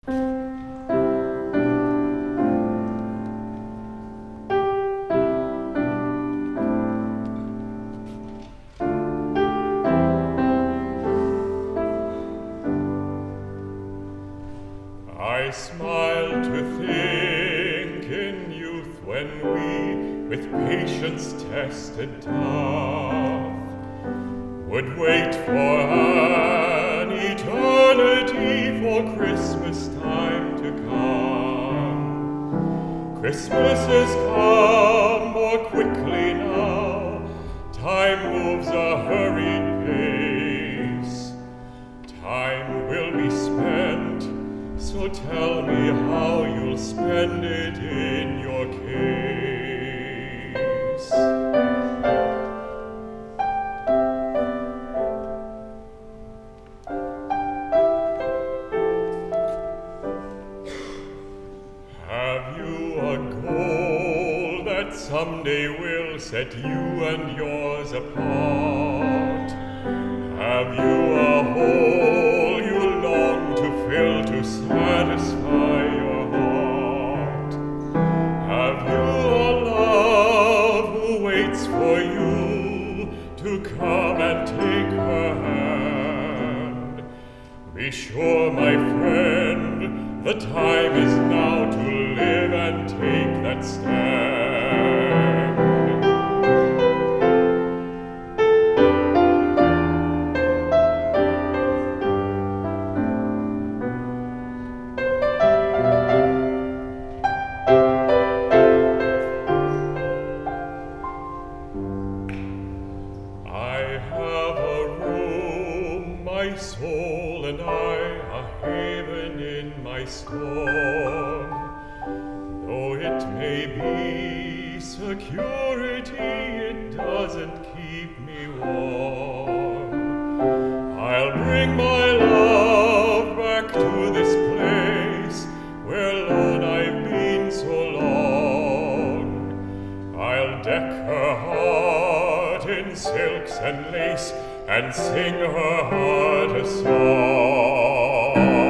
I smile to think in youth when we with patience tested death would wait for an eternity for Christmas time to come. Christmas is come more quickly now, time moves a hurried pace. Time will be spent, so tell me how you'll spend it in your case. Have you a goal that someday will set you and yours apart? Have you a hole you long to fill to satisfy your heart? Have you a love who waits for you to come and take her hand? Be sure, my friend, the time is now to live and take that stand. I have a room, my soul and I, a haven in my storm. Though it may be security, it doesn't keep me warm. I'll bring my love back to this place where, Lord, I've been so long. I'll deck her heart in silks and lace and sing her heart a song.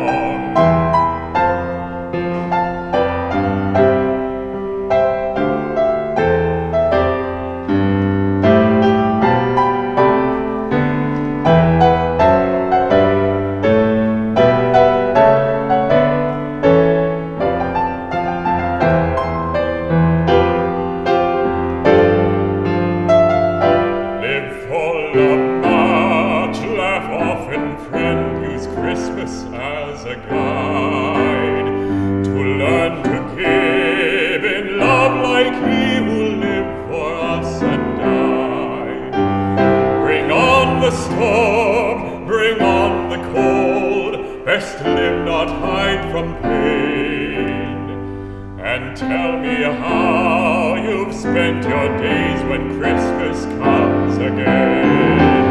As a guide to learn to give in love like he who lived for us and died. Bring on the storm, bring on the cold, best live not hide from pain. And tell me how you've spent your days when Christmas comes again.